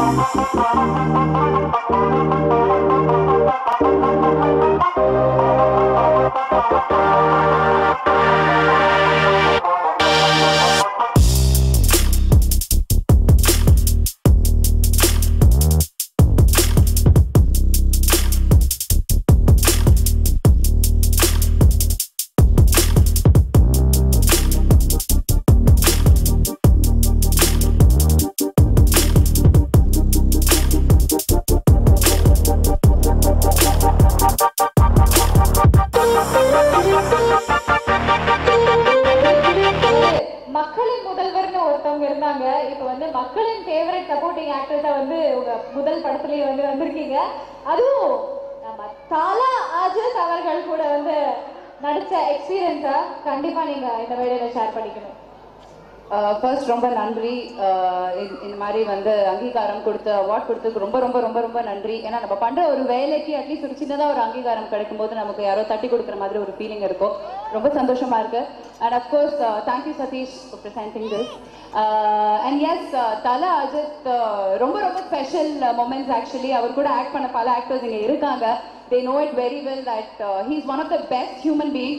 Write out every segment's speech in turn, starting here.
First ரொம்ப நன்றி. இந்த மாதிரி வந்து அங்கீகாரம் கொடுத்து அவார்ட் கொடுத்ததுக்கு ரொம்ப ரொம்ப ரொம்ப ரொம்ப நன்றி. ஏன்னா நம்ம பண்ணுற ஒரு வேலைக்கு அட்லீஸ்ட் ஒரு சின்னதாக ஒரு அங்கீகாரம் கிடைக்கும்போது நமக்கு யாரோ தட்டி கொடுக்குற மாதிரி ஒரு ஃபீலிங் இருக்கும். ரொம்ப சந்தோஷமா இருக்கு. And of course thank you Sathish for presenting this. And yes, Thala Ajith ரொம்ப ரொம்ப ஸ்பெஷல் மொமெண்ட்ஸ். ஆக்சுவலி அவர் கூட ஆக்ட் பண்ண பல ஆக்டர்ஸ் இங்கே இருக்காங்க. They know it very well that he is one of the best human being.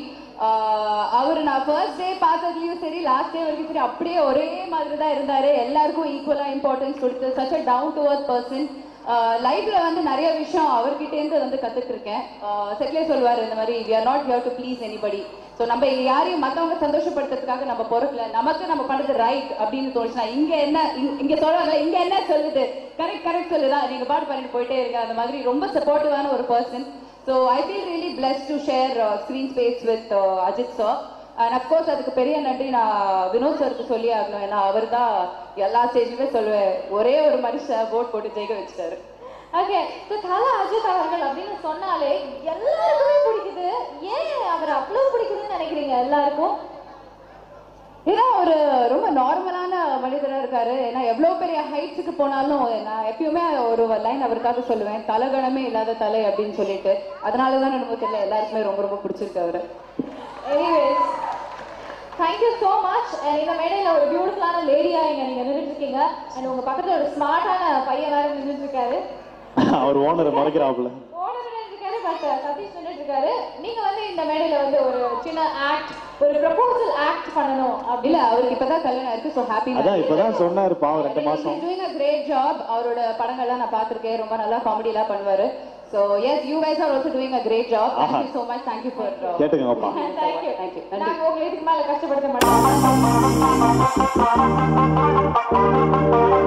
அவர் நான் ஃபர்ஸ்ட் டே பார்த்ததுலையும் சரி லாஸ்ட் டே வரைக்கும் சரி அப்படியே ஒரே மாதிரி தான் இருந்தார். எல்லாருக்கும் ஈக்குவலாக இம்பார்ட்டன்ஸ் கொடுத்து such a down to earth person. லைஃப்பில் வந்து நிறைய விஷயம் அவர்கிட்டேருந்து வந்து கற்றுட்ருக்கேன். செட்லே சொல்லுவார் இந்த மாதிரி we are not here to please anybody. So நம்ம யாரையும் மற்றவங்க சந்தோஷப்படுத்துறதுக்காக நம்ம பொறுக்கல, நமக்கு நம்ம பண்ணுறது ரைட் அப்படின்னு தோணுச்சுன்னா இங்கே என்ன இங்கே சொல்லுவாங்க இங்கே என்ன சொல்லுது கரெக்ட் சொல்லுதா நீங்கள் பாட்டு பண்ணிட்டு போயிட்டே இருக்க. அந்த மாதிரி ரொம்ப சப்போர்ட்டிவான ஒரு person. So I feel really blessed to share screen space with Ajit sir. And of course அதுக்கு பெரிய நன்றி நான் வினோத் சருக்கு சொல்லி ஆகணும். ஏன்னா அவர் தான் எல்லா ஸ்டேஜ்லையுமே சொல்லுவேன் ஒரே ஒரு மனுஷன் ஓட் போட்டு ஜெயிக்க வச்சுட்டாரு. ஓகே, ஸோ தல அஜித் அவர்கள் அப்படின்னு சொன்னாலே எல்லாருக்குமே பிடிக்குது. ஏன் அவர் அவ்வளோ பிடிக்குதுன்னு நினைக்கிறீங்க எல்லாருக்கும்? ஏன்னா ஒரு ரொம்ப நார்மலான மனிதராக இருக்காரு. ஏன்னா எவ்வளோ பெரிய ஹைட்ஸுக்கு போனாலும் நான் எப்பயுமே ஒரு லைன் அவருக்காக சொல்லுவேன், தலகணமே இல்லாத தலை அப்படின்னு சொல்லிட்டு. அதனால தான் எனக்கு தெரியல எல்லாருக்குமே ரொம்ப ரொம்ப பிடிச்சிருக்கு அவரு. Anyways, thank you so much. இந்த மேடையில் ஒரு பியூட்டிஃபுல்லான லேடியாக இங்கே நீங்கள் நின்றுட்டு இருக்கீங்க. அண்ட் உங்கள் பக்கத்தில் ஒரு ஸ்மார்ட்டான பையன் வேறு நின்றுட்டு இருக்காரு. அவர் ஓனரை மறைக்கிறாப்புல. பட் சதீஷ் நின்றுட்டு இருக்காரு. நீங்க வந்து இந்த மேடையில வந்து ஒரு சின்ன ஆக்ட், ஒரு ப்ரொபோசல் ஆக்ட் பண்ணணும் அப்படி இல்ல, அவருக்கு இப்பதான் கல்யாணம் ஆயிருக்கு. So happy. அதான் இப்பதான் சொன்னாரு பாவம் 2 மாசம். doing a great job. அவரோட படங்கள்லாம் நான் பார்த்திருக்கேன். ரொம்ப நல்லா காமெடி எல்லாம் பண்ணுவாரு. So yes, you guys are also doing a great job. Thank you so much. Thank you for கேட்டுங்க அப்பா. Thank you. Thank you. நான் உங்களுக்கு இதுக்கு மேல கஷ்டப்படுத்த மாட்டேன்.